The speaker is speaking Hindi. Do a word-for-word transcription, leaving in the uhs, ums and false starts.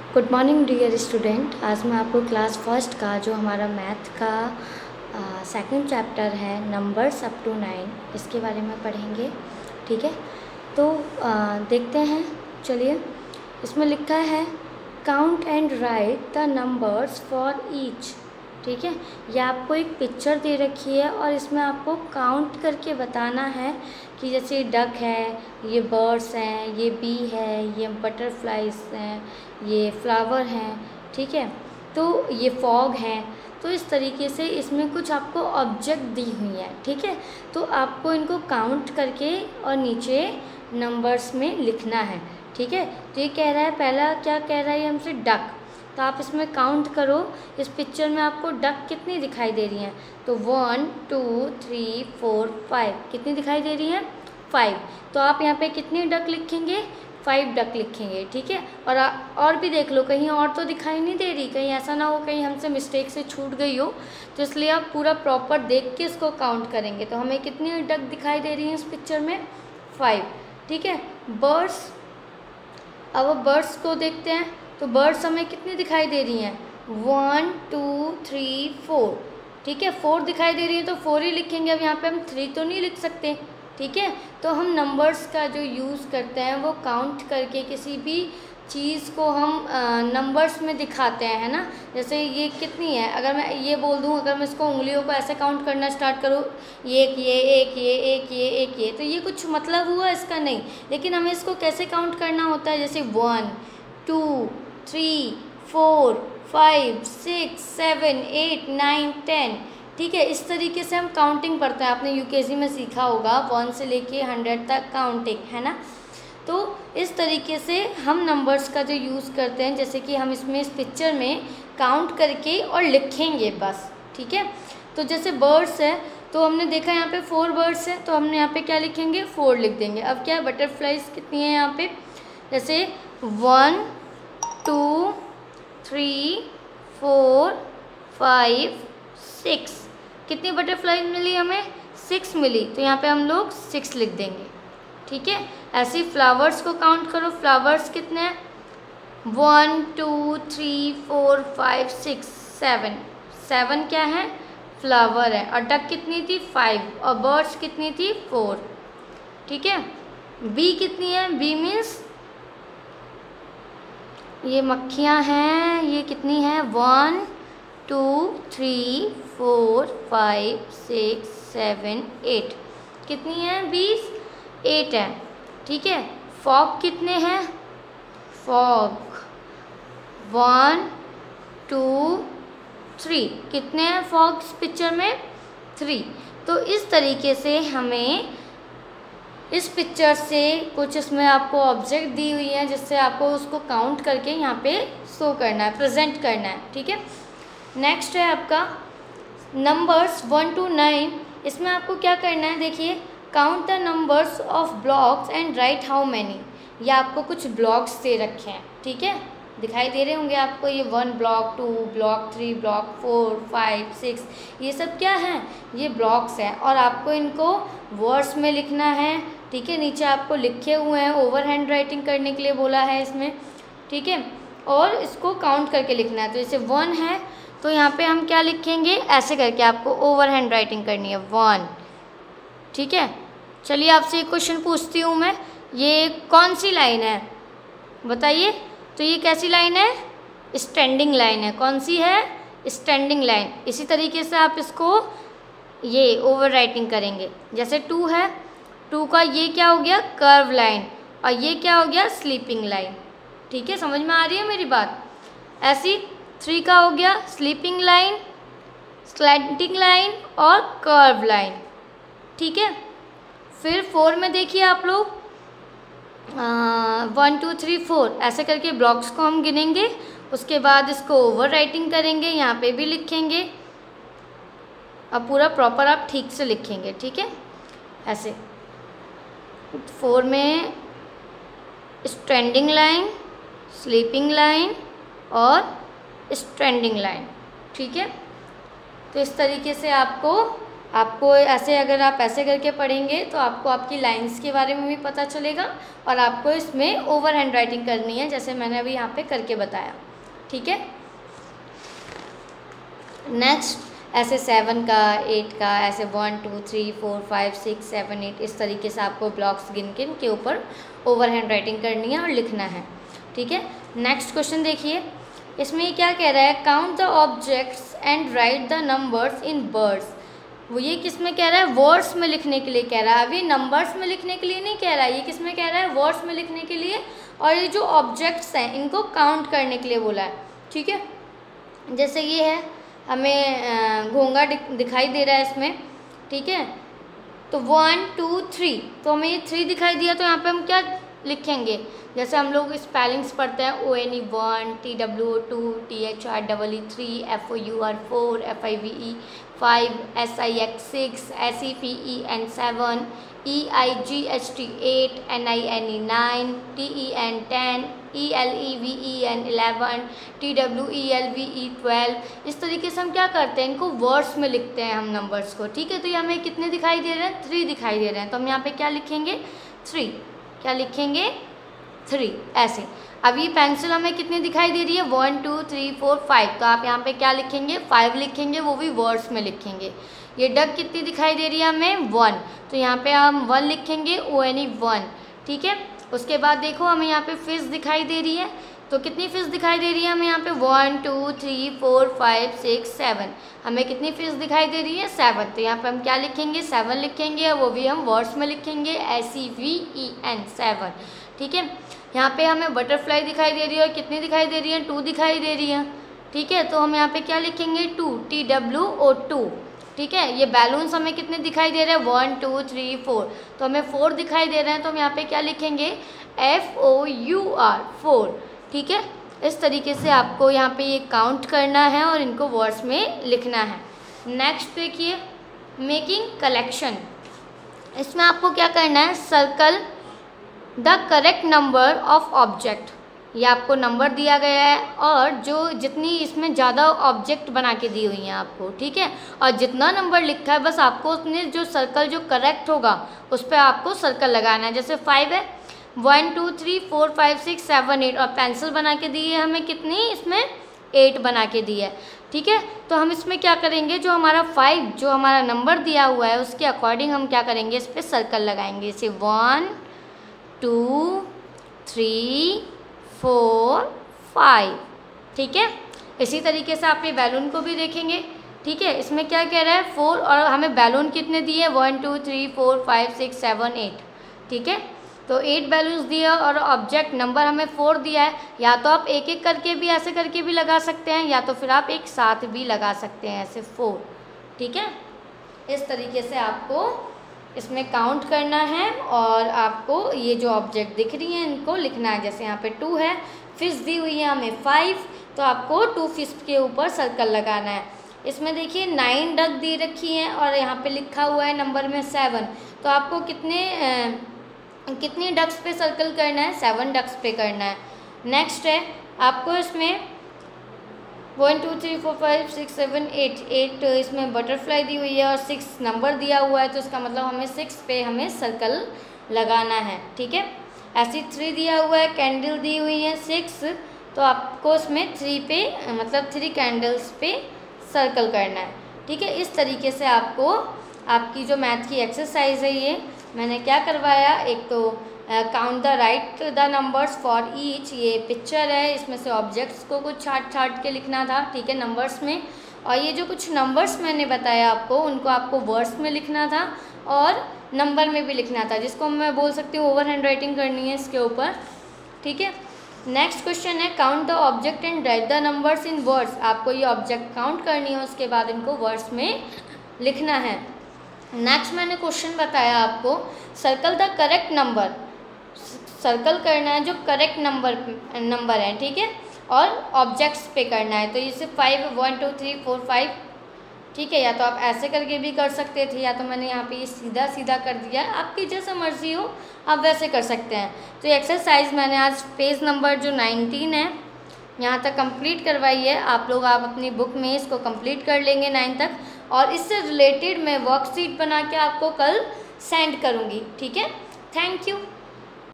Good morning dear student. आज मैं आपको क्लास फर्स्ट का जो हमारा मैथ का सेकंड चैप्टर है नंबर्स अप टू नाइन, इसके बारे में पढ़ेंगे। ठीक है, तो आ, देखते हैं। चलिए, इसमें लिखा है count and write the numbers for each. ठीक है, ये आपको एक पिक्चर दे रखी है और इसमें आपको काउंट करके बताना है कि जैसे डक है, ये बर्ड्स हैं, ये बी है, ये बटरफ्लाइज हैं, ये फ्लावर हैं। ठीक है, तो ये फॉग है। तो इस तरीके से इसमें कुछ आपको ऑब्जेक्ट दी हुई है। ठीक है, तो आपको इनको काउंट करके और नीचे नंबर्स में लिखना है। ठीक है, तो ये कह रहा है, पहला क्या कह रहा है हमसे, डक। तो आप इसमें काउंट करो, इस पिक्चर में आपको डक कितनी दिखाई दे रही हैं। तो one two three four five, कितनी दिखाई दे रही हैं, फाइव। तो आप यहाँ पे कितनी डक लिखेंगे, फाइव डक लिखेंगे। ठीक है, और आ, और भी देख लो, कहीं और तो दिखाई नहीं दे रही, कहीं ऐसा ना हो कहीं हमसे मिस्टेक से छूट गई हो। तो इसलिए आप पूरा प्रॉपर देख के इसको काउंट करेंगे। तो हमें कितनी डक दिखाई दे रही हैं इस पिक्चर में, फाइव। ठीक है, बर्ड्स, अब बर्ड्स को देखते हैं। तो बर्ड्स हमें कितनी दिखाई दे रही हैं, वन टू थ्री फोर। ठीक है, फोर दिखाई दे रही है तो फोर ही लिखेंगे। अब यहाँ पे हम थ्री तो नहीं लिख सकते। ठीक है, तो हम नंबर्स का जो यूज़ करते हैं वो काउंट करके किसी भी चीज़ को हम नंबर्स में दिखाते हैं, है ना। जैसे ये कितनी है, अगर मैं ये बोल दूँ, अगर मैं इसको उंगलियों को ऐसे काउंट करना स्टार्ट करूँ, एक ये एक ये एक ये एक ये, तो ये कुछ मतलब हुआ इसका, नहीं। लेकिन हमें इसको कैसे काउंट करना होता है, जैसे one two three four five six seven eight nine ten. ठीक है, इस तरीके से हम काउंटिंग पढ़ते हैं। आपने यूकेजी में सीखा होगा वन से लेके हंड्रेड तक काउंटिंग, है ना। तो इस तरीके से हम नंबर्स का जो यूज़ करते हैं, जैसे कि हम इसमें इस पिक्चर में काउंट करके और लिखेंगे बस। ठीक है, तो जैसे बर्ड्स है, तो हमने देखा यहाँ पे फोर बर्ड्स है, तो हमने यहाँ पे क्या लिखेंगे, फोर लिख देंगे। अब क्या, बटरफ्लाइज कितनी है यहाँ पे, जैसे one two three four five six, कितनी बटरफ्लाई मिली हमें, सिक्स मिली। तो यहाँ पे हम लोग सिक्स लिख देंगे। ठीक है, ऐसे ही फ्लावर्स को काउंट करो, फ्लावर्स कितने हैं, one two three four five six seven, seven क्या है, फ्लावर है। और डक कितनी थी, फाइव, और बर्ड्स कितनी थी, फोर। ठीक है, बी कितनी है, बी मीन्स ये मक्खियाँ हैं, ये कितनी है, one two three four five six seven eight, कितनी है, बीस, एट है। ठीक है, फॉग कितने हैं, फॉग वन टू थ्री, कितने हैं फॉग इस पिक्चर में, थ्री। तो इस तरीके से हमें इस पिक्चर से कुछ इसमें आपको ऑब्जेक्ट दी हुई है, जिससे आपको उसको काउंट करके यहाँ पे शो करना है, प्रेजेंट करना है। ठीक है, नेक्स्ट है आपका नंबर्स वन टू नाइन। इसमें आपको क्या करना है, देखिए, count the numbers of blocks and write how many. ये आपको कुछ ब्लॉक्स दे रखे हैं। ठीक है, दिखाई दे रहे होंगे आपको, ये one block, two block, three block, four five six, ये सब क्या हैं, ये ब्लॉक्स हैं। और आपको इनको वर्ड्स में लिखना है। ठीक है, नीचे आपको लिखे हुए हैं, ओवर हैंड राइटिंग करने के लिए बोला है इसमें। ठीक है, और इसको काउंट करके लिखना है। तो जैसे वन है तो यहाँ पे हम क्या लिखेंगे, ऐसे करके आपको ओवर हैंड राइटिंग करनी है, वन। ठीक है, चलिए आपसे एक क्वेश्चन पूछती हूँ मैं, ये कौन सी लाइन है बताइए। तो ये कैसी लाइन है, स्टैंडिंग लाइन है। कौन सी है, स्टैंडिंग लाइन। इसी तरीके से आप इसको ये ओवर राइटिंग करेंगे। जैसे टू है, टू का ये क्या हो गया, कर्व लाइन, और ये क्या हो गया, स्लीपिंग लाइन। ठीक है, समझ में आ रही है मेरी बात। ऐसी थ्री का हो गया स्लीपिंग लाइन, स्लैंटिंग लाइन और कर्व लाइन। ठीक है, फिर फोर में देखिए आप लोग, वन टू थ्री फोर, ऐसे करके ब्लॉक्स को हम गिनेंगे। उसके बाद इसको ओवर राइटिंग करेंगे, यहाँ पे भी लिखेंगे। अब पूरा प्रॉपर आप ठीक से लिखेंगे। ठीक है, ऐसे फोर में स्टैंडिंग लाइन, स्लीपिंग लाइन और स्टैंडिंग लाइन। ठीक है, तो इस तरीके से आपको आपको ऐसे अगर आप ऐसे करके पढ़ेंगे तो आपको आपकी लाइंस के बारे में भी पता चलेगा और आपको इसमें ओवर हैंड राइटिंग करनी है, जैसे मैंने अभी यहाँ पे करके बताया। ठीक है, नेक्स्ट ऐसे सेवन का, एट का, ऐसे one two three four five six seven eight, इस तरीके से आपको ब्लॉक्स गिन गिन के ऊपर ओवर हैंड राइटिंग करनी है और लिखना है। ठीक है, नेक्स्ट क्वेश्चन देखिए, इसमें क्या कह रहा है, count the objects and write the numbers in words. वो ये किस में कह रहा है, वर्ड्स में लिखने के लिए कह रहा है, अभी नंबर्स में लिखने के लिए नहीं कह रहा है, ये किस में कह रहा है, वर्ड्स में लिखने के लिए। और ये जो ऑब्जेक्ट्स हैं इनको काउंट करने के लिए बोला है। ठीक है, जैसे ये है, हमें घोंघा दिखाई दे रहा है इसमें। ठीक है, तो वन टू थ्री, तो हमें ये थ्री दिखाई दिया, तो यहाँ पे हम क्या लिखेंगे, जैसे हम लोग स्पेलिंग्स पढ़ते हैं, O N E one, T W O two, T H R double E three, F O U R four, F I V E five, S I X six, S E V E N seven, E I G H T eight, N I N E nine, T E N ten, E L E V E N eleven, T W E L V E twelve. इस तरीके से हम क्या करते हैं, इनको वर्ड्स में लिखते हैं हम नंबर्स को। ठीक है, तो ये हमें कितने दिखाई दे रहे हैं, थ्री दिखाई दे रहे हैं, तो हम यहाँ पे क्या लिखेंगे, थ्री। क्या लिखेंगे, थ्री, ऐसे। अब ये पेंसिल हमें कितनी दिखाई दे रही है, one two three four five, तो आप यहाँ पे क्या लिखेंगे, फाइव लिखेंगे, वो भी वर्ड्स में लिखेंगे। ये डक कितनी दिखाई दे रही है हमें, वन, तो यहाँ पे हम वन लिखेंगे, ओ एन ई वन। ठीक है, उसके बाद देखो हमें यहाँ पे फिश दिखाई दे रही है, तो कितनी फिश दिखाई दे रही है हमें यहाँ पे, one two three four five six seven, हमें कितनी फिश दिखाई दे रही है, सेवन, तो यहाँ पे हम क्या लिखेंगे, सेवन लिखेंगे, वो भी हम वर्ड्स में लिखेंगे, S E V E N, seven. ठीक है, यहाँ पे हमें बटरफ्लाई दिखाई दे रही है, और कितनी दिखाई दे रही है, टू दिखाई दे रही है। ठीक है, तो हम यहाँ पे क्या लिखेंगे, two, T W O two. ठीक है, ये बैलून्स हमें कितने दिखाई दे रहे हैं, वन टू थ्री फोर, तो हमें फोर दिखाई दे रहे हैं, तो हम यहाँ पे क्या लिखेंगे, F O U R, four. ठीक है, इस तरीके से आपको यहाँ पे ये काउंट करना है और इनको वर्ड्स में लिखना है। नेक्स्ट देखिए, मेकिंग कलेक्शन। इसमें आपको क्या करना है, circle the correct number of object. ये आपको नंबर दिया गया है और जो जितनी इसमें ज़्यादा ऑब्जेक्ट बना के दी हुई हैं आपको। ठीक है, और जितना नंबर लिखा है बस आपको उसने जो सर्कल जो करेक्ट होगा उस पर आपको सर्कल लगाना है। जैसे फाइव है, one two three four five six seven eight, और पेंसिल बना के दी है हमें कितनी, इसमें एट बना के दी है। ठीक है, तो हम इसमें क्या करेंगे, जो हमारा फाइव जो हमारा नंबर दिया हुआ है उसके अकॉर्डिंग हम क्या करेंगे, इस पर सर्कल लगाएंगे। जैसे one two three four five. ठीक है, इसी तरीके से आप ये बैलून को भी देखेंगे। ठीक है, इसमें क्या कह रहा है, फोर, और हमें बैलून कितने दिए, one two three four five six seven eight. ठीक है, तो एट बैलून्स दिए और ऑब्जेक्ट नंबर हमें फोर दिया है। या तो आप एक एक करके भी ऐसे करके भी लगा सकते हैं, या तो फिर आप एक साथ भी लगा सकते हैं ऐसे फोर। ठीक है, इस तरीके से आपको इसमें काउंट करना है और आपको ये जो ऑब्जेक्ट दिख रही हैं इनको लिखना है। जैसे यहाँ पे टू है, फिश दी हुई है हमें फाइव, तो आपको टू फिश के ऊपर सर्कल लगाना है। इसमें देखिए नाइन डक दी रखी हैं और यहाँ पे लिखा हुआ है नंबर में सेवन, तो आपको कितने आ, कितनी डक्स पे सर्कल करना है, सेवन डक्स पे करना है। नेक्स्ट है आपको इसमें one two three four five six seven eight, eight इसमें बटरफ्लाई दी हुई है और सिक्स नंबर दिया हुआ है, तो इसका मतलब हमें सिक्स पे हमें सर्कल लगाना है। ठीक है, ऐसी थ्री दिया हुआ है, कैंडल दी हुई है सिक्स, तो आपको इसमें थ्री पे मतलब थ्री कैंडल्स पे सर्कल करना है। ठीक है, इस तरीके से आपको आपकी जो मैथ की एक्सरसाइज है ये मैंने क्या करवाया, एक तो count the write the numbers for each, ये पिक्चर है, इसमें से ऑब्जेक्ट्स को कुछ छाट छाट के लिखना था। ठीक है, नंबर्स में, और ये जो कुछ नंबर्स मैंने बताया आपको उनको आपको वर्ड्स में लिखना था और नंबर में भी लिखना था, जिसको मैं बोल सकती हूँ ओवर हैंड राइटिंग करनी है इसके ऊपर। ठीक है, नेक्स्ट क्वेश्चन है count the object and write the numbers in words. आपको ये ऑब्जेक्ट काउंट करनी है, उसके बाद इनको वर्ड्स में लिखना है। नेक्स्ट मैंने क्वेश्चन बताया आपको, circle the correct number, circle करना है जो करेक्ट नंबर नंबर है। ठीक है, और ऑब्जेक्ट्स पे करना है, तो ये five, one two three four five. ठीक है, या तो आप ऐसे करके भी कर सकते थे, या तो मैंने यहाँ पे ये सीधा सीधा कर दिया, आपकी जैसा मर्जी हो आप वैसे कर सकते हैं। तो ये एक्सरसाइज मैंने आज पेज नंबर जो नाइनटीन है यहाँ तक कंप्लीट करवाई है। आप लोग आप अपनी बुक में इसको कंप्लीट कर लेंगे नाइन तक, और इससे रिलेटेड मैं वर्कशीट बना के आपको कल सेंड करूँगी। ठीक है, थैंक यू।